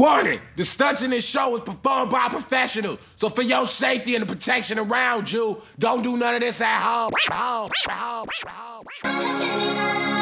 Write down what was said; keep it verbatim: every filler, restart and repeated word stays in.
Warning, the stunts in this show is performed by professionals. So for your safety and the protection around you, don't do none of this at home. At home, at home, at home.